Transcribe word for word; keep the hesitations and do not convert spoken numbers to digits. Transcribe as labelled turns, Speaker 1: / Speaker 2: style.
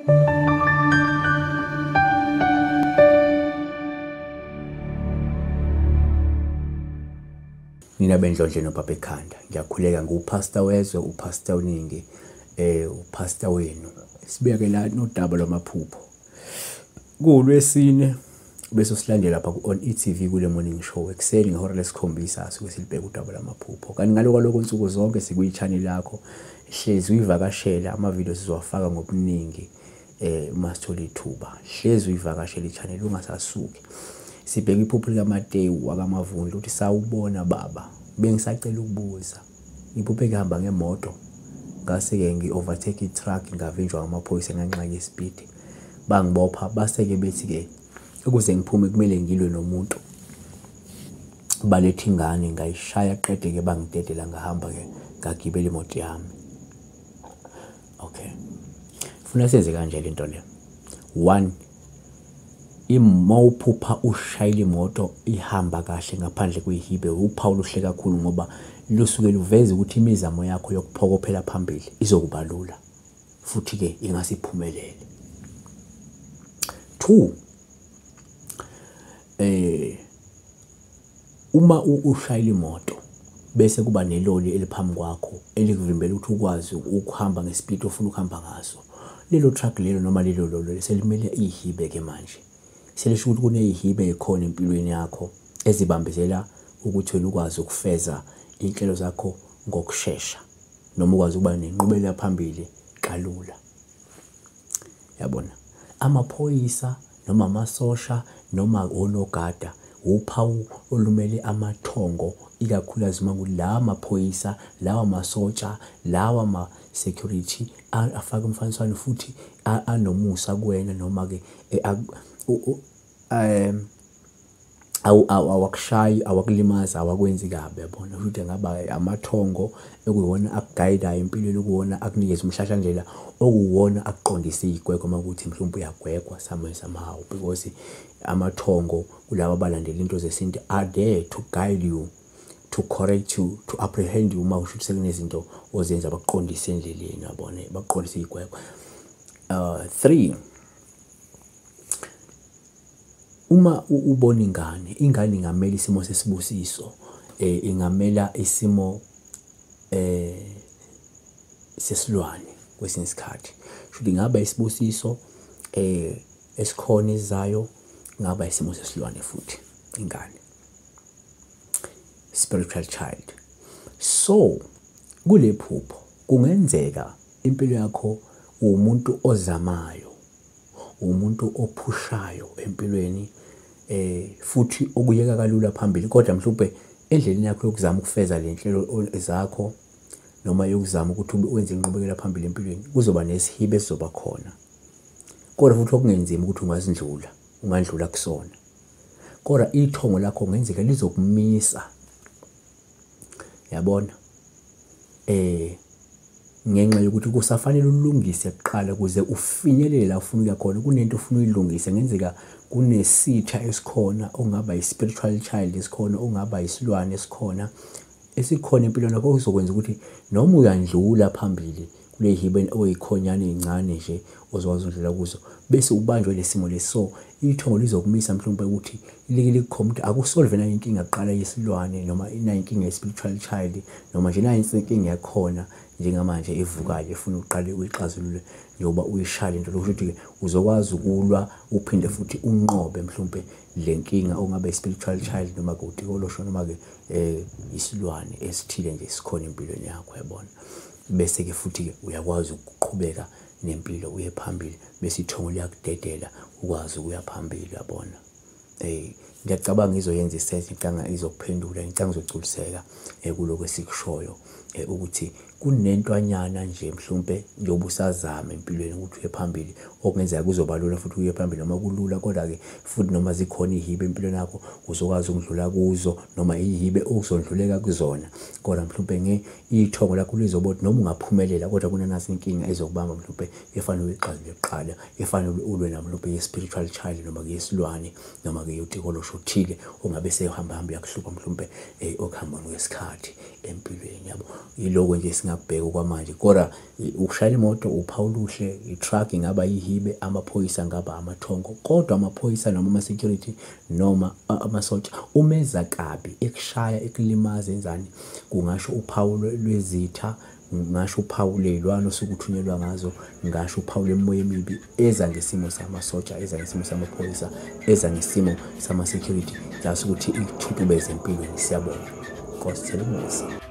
Speaker 1: Nina bendlondle nobaba ekhanda. Ngiyakhuleka ngupastor wezwe, upastor WeNingi, eh upastor wenu. Sibeke la nodaba lwamaphupho. KuLwesine bese silandela lapha ku on E T V kule morning show ekseni ngehora lesikhombisa suke silibeka udaba lwamaphupho. Kanti ngaloko lokho insuku zonke sikuyi channel yakho hlezi uyivakashela ama video sizowafaka ngobuningi eh masithola ithuba. Hlezi uyivakashela ichannel ungasasuki. Sibheka iphupho likaMateyu wakamavundla uthi sawubona baba bengisacela ukubuza iphupho ehamba ngemoto ngase ke ngi-overtake i-truck ngavinjwa amaphoyisa ngenxa ye-speed bangibopha baseke bethi ke ukuze ngiphume kumele ngilwe nomuntu baletha ingane ngayishaya qede ke bangidedela ngahamba ke ngagibela imoto yami. Okay, funa senze kanje lento le. One, imawuphupha ushayile imoto ihamba kahle ngaphandle kwehibe uphawu luhle kakhulu ngoba lusuke luveza ukuthi imizamo yakho yokuphokophela phambili izokuba lula futhi ke ingasiphumelele. Two, eh uma ushayile imoto bese kuba neloli eliphambi kwakho elikuvimbela ukuthi ukwazi ukuhamba ngespeed ofuna ukuhamba ngaso, lelo truck lelo noma lelo lolo selimele ihibe ke manje selisho ukuthi kuneyihibe ekhona empilweni yakho ezibambezela ukuthi wena ukwazi ukufeza inhlelo zakho ngokusheshsha noma ukwazi ukuba nenqubela phambili kalula. Yabona, amaphoyisa noma amasosha noma onogada uphawu olumele amathongo ikakhulukazi makula amaphoyisa lawa masotsha lawa ma security afaka umfaniswano futhi anomusa kuwena noma ke um awakushayi awakulimaza awakwenzi kabi. Yabona ukuthi ngaba amathongo ekuyiwona akuguidayo empilweni ukuwona akunikeza umhlahlandlela okuwona akuqondisa igwegwe makuthi mhlawumbe uyagwegwa somewhere somehow because amathongo kulabo abalandela into zesintu are there to guide you, to correct you, to apprehend you uma usho sekunezinto ozenza baqondise endleleni. Yabona baqondise igwegwe. Uh, three, uma ubona ingane ingane ingamela isimo sesibusiso eh ingamela isimo eh sesilwane kwesinye isikhathi should ingaba isibusiso eh esikhona izayo ngaba isimo sesilwane futhi ingane spiritual child. So kule phupho kungenzeka impilo yakho umuntu ozamayo, umuntu ophushayo empilweni eh futhi okuyeka kalula phambili kodwa mhlawumbe endleleni yakho yokuzama ukufeza lenhlelo zakho noma yokuzama ukuthi wenze inqubekela phambili empilweni kuzoba nesihibe esizoba khona kodwa futhi okungenzima ukuthi ungazindlula ungandlula kusona kodwa ithongo lakho kungenzeka lizokumisa. Yabona eh ngenxa yokuthi kusafanele ulungise kuqala ukuze ufinyelele la ufuna ukuya khona kunento ufuna uyilungise ngenzeka kunesitha esikhona ongaba yi-spiritual child esikhona ongaba isilwane esikhona esikhona empilweni yakho okuzokwenza ukuthi noma uyandlula phambili kule hibe oyikhonyana ezincane nje ozokwazi ukudlula kuzo bese ubanjwe lesimo leso ithongo lizokumisa mhlawumbe ukuthi ilike likhompute akusolve na inkinga kuqala yesilwane noma ina inkinga ye-spiritual child noma nje na inkinga yakhona njengamanje evukayo efuna uqale uyixazulule njoba uyishaya into lokho ukuthi uzokwazi ukulwa uphinde futhi unqobe mhlawumbe lenkinga ongabe spiritual child noma ukuthi kolosho noma ke eh isilwane esithile nje sikhona empilweni yakho. Yabona, bese ke futhi ke uyakwazi ukuqhubeka nempilo uye phambili bese ithongo liyakudedela ukwazi ukuya phambili. Yabona, eh ngiyacabanga izoyenza isense icanga izokuphendula icanga izogculiseka ekuloko esikushoyo ukuthi kunentwanyana nje mhlawumbe njoba usazama empilweni ukuthi uye phambili okungenzeka kuzoba lula futhi uye phambili noma kulula kodwa ke futhi noma zikhona ihibe empilweni yakho uzokwazi ukudlula kuzo noma ihibe okuzondluleka kuzona kodwa mhlawumbe nge ithongo lakho lizobothi noma ungaphumelela kodwa kunanasi inkinga ezokubamba mhlawumbe efana uyixazule eqala efana ulwe nami mhlawumbe ye-spiritual child noma ke yesilwane noma ke yotikolosho othile ongabe sehamba hamba yakuhlupa mhlawumbe okuhambeni kwesikhathi empilweni. Yabo, yiloko nje esingabheka okwamanje. Kodwa ukushayela imoto uphawu oluhle, i-truck ingaba yihibe, amaphoyisa ngaba amathongo. Kodwa amaphoyisa noma ama-security noma amasotsha umeza kabi ekushaya, ekulimaza enzani, kungasho uphawu lwezitha, ngasho uphawu ley'lwane osuke uthunyelwa ngazo, ngasho uphawu lwemoya emibi eza ngesimo samasotsha, eza ngesimo samaphoyisa, eza ngesimo sama-security, just ukuthi ikuthutubeze empilweni. Siyabonga. Nkosi, thela umusa.